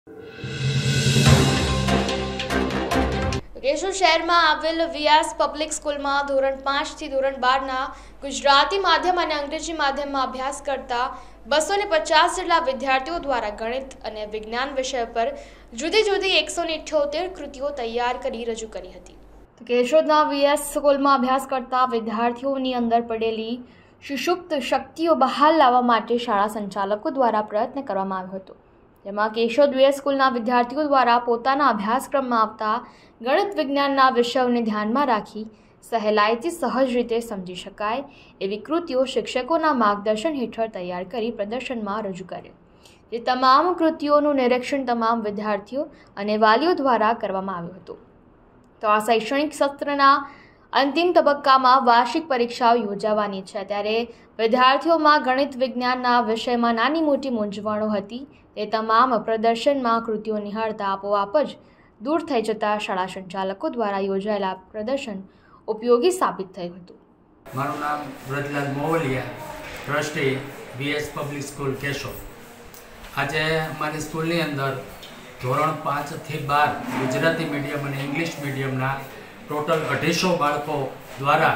કેશોદ શહેરમાં આવેલ VS public સ્કૂલમાં ધોરણ 5 થી ધોરણ 12ના ગુજરાતી માધ્યમ અને અંગ્રેજી માધ્યમમાં અભ્યાસ કરતા 250 જેટલા વિદ્યાર્થીઓ દ્વારા ગણિત અને વિજ્ઞાન વિષય પર જુદી જુદી 178 કૃતિઓ તૈયાર કરી રજૂ કરી હતી। કેશોદના વીએસ સ્કૂલમાં અભ્યાસ કરતા વિદ્યાર્થીઓની અંદર પડેલી સુષુપ્ત શક્તિઓ બહાર લાવવા માટે શાળા સંચાલકો દ્વારા પ્રયત્ન કરવામાં આવ્યો હતો। જેમાં કેશોદ વીએસ સ્કૂલના વિદ્યાર્થીઓ દ્વારા પોતાના અભ્યાસક્રમમાં આવતા ગણિત વિજ્ઞાનના વિષયોને ધ્યાનમાં રાખી સહેલાઈથી સહજ રીતે સમજી શકાય એવી કૃતિઓ શિક્ષકોના માર્ગદર્શન હેઠળ તૈયાર કરી પ્રદર્શનમાં રજૂ કરી। જે તમામ કૃતિઓનું નિરીક્ષણ તમામ વિદ્યાર્થીઓ અને વાલીઓ દ્વારા કરવામાં આવ્યું હતું। તો આ શૈક્ષણિક સત્રના અંતિમ તબક્કામાં વાર્ષિક પરીક્ષાઓ યોજાવાની છે, ત્યારે વિદ્યાર્થીઓમાં ગણિત વિજ્ઞાનના વિષયમાં નાની મોટી મૂંઝવણો હતી તે તમામ પ્રદર્શનમાં કૃતિઓ નિહાળતા આપોઆપ જ દૂર થઈ જતા શાળા સંચાલકો દ્વારા યોજાયેલા પ્રદર્શન ઉપયોગી સાબિત થયું હતું। મારું નામ Vrajlal Movaliya, trustee VS public school Keshod. આજે અમારી સ્કૂલની અંદર ધોરણ 5 થી 12 ગુજરાતી મીડિયમ અને ઇંગ્લિશ મીડિયમના ટોટલ 250 બાળકો દ્વારા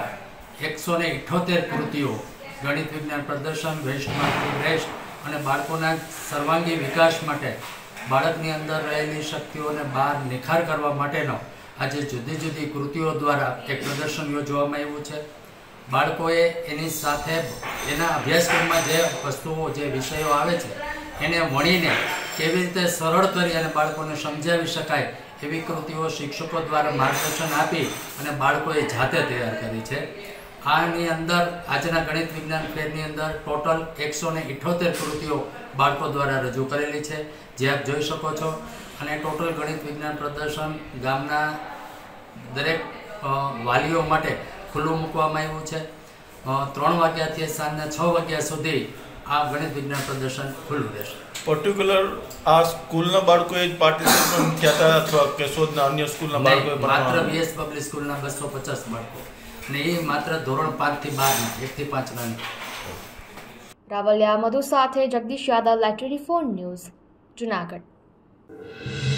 178 કૃતિઓ ગણિત વિજ્ઞાન પ્રદર્શન, વેસ્ટમાંથી બેસ્ટ અને બાળકોના સર્વાંગી વિકાસ માટે બાળકની અંદર રહેલી શક્તિઓને બહાર નિખાર કરવા માટેનો આજે જુદી જુદી કૃતિઓ દ્વારા એક પ્રદર્શન યોજવામાં આવ્યું છે। બાળકોએ એની સાથે એના અભ્યાસક્રમમાં જે વસ્તુઓ જે વિષયો આવે છે એને વણીને કેવી રીતે સરળ કરી અને બાળકોને સમજાવી શકાય એવી કૃતિઓ શિક્ષકો દ્વારા માર્ગદર્શન આપી અને બાળકોએ જાતે તૈયાર કરી છે। આની અંદર આજના ગણિત વિજ્ઞાન ફેરની અંદર ટોટલ 178 કૃતિઓ બાળકો દ્વારા રજૂ કરેલી છે, જે આપ જોઈ શકો છો। અને ટોટલ ગણિત વિજ્ઞાન પ્રદર્શન ગામના દરેક વાલીઓ માટે ખુલ્લું મૂકવામાં આવ્યું છે। 3 વાગ્યાથી સાંજના 6 વાગ્યા સુધી આ ગણિત વિજ્ઞાન પ્રદર્શન ખુલ્લું રહેશે। પર્ટિક્યુલર આ સ્કૂલના બાળકોએ જ પાર્ટિસિપેટ થયા હતા અથવા કેશોદના અન્ય સ્કૂલના બાળકોએ? માત્ર વીએસ પબ્લિક સ્કૂલના 250 બાળકો, અને એ માત્ર ધોરણ 5 થી 12 1 થી 5 ના। રાવલિયા મધુ સાથે જગદીશ યાદવ, લાઇટ 24 ન્યૂઝ, જુનાગઢ।